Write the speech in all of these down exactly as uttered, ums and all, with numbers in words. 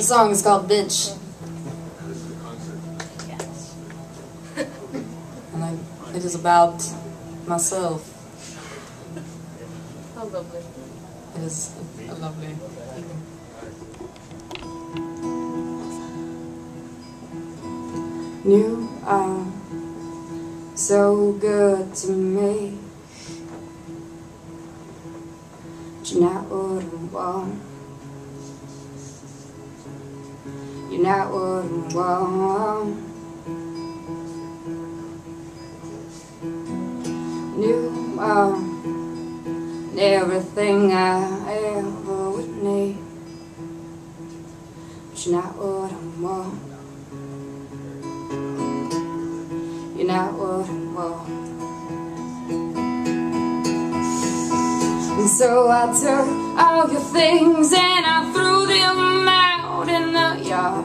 The song is called Bitch. And I, it is about myself. How lovely. It is a lovely feeling. You are so good to me. But you're not what I want. You're not what I want. You are everything I ever would need. But you're not what I want. You're not what I want. And so I took all your things and I threw them out in the yard.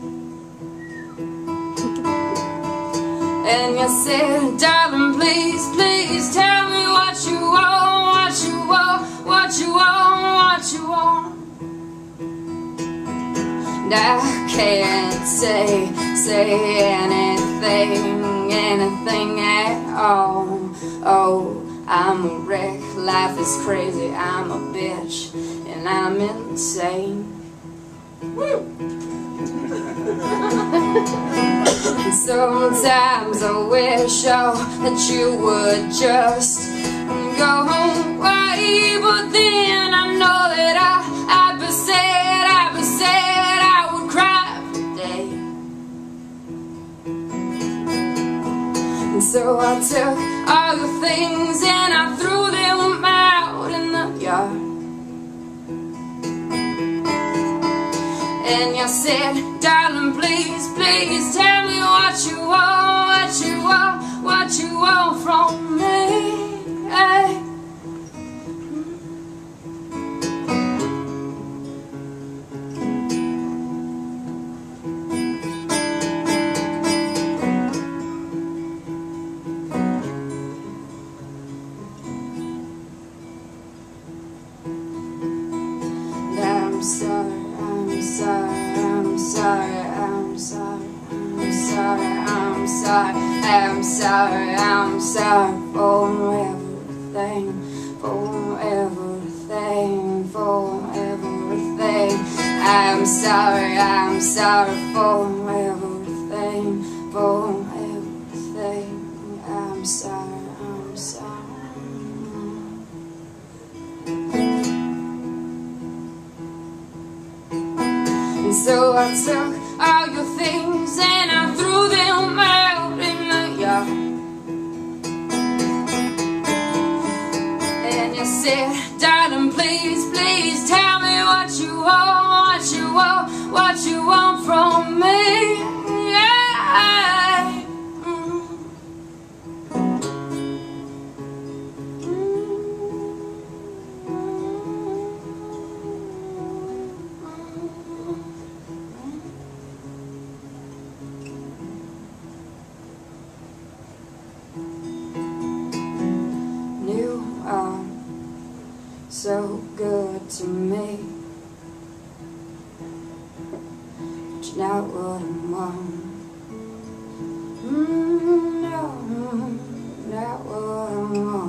And you said, darling, please, please tell me what you want, what you want, what you want, what you want. And I can't say, say anything, anything at all. Oh, I'm a wreck, life is crazy, I'm a bitch, and I'm insane. Woo! Sometimes I wish, oh, that you would just go away, but then I know that I, I'd be sad, I'd be sad, I would cry today. And so I took all your things and I threw them out in the yard. And you said, darling, please, please tell me what you want, what you want, what you want from me. Hey. I'm sorry. I'm sorry, I'm sorry, I'm sorry, I'm sorry, I'm sorry, I'm sorry for everything, for everything, for everything. I'm sorry, I'm sorry for everything, for everything. I'm sorry, I'm sorry. And so I took all your things and I threw them out in the yard. And you said, darling, please, please tell me what you want, what you want, what you want from me. Yeah. You are so good to me, but you're not what I want. Mm, no, not what I want.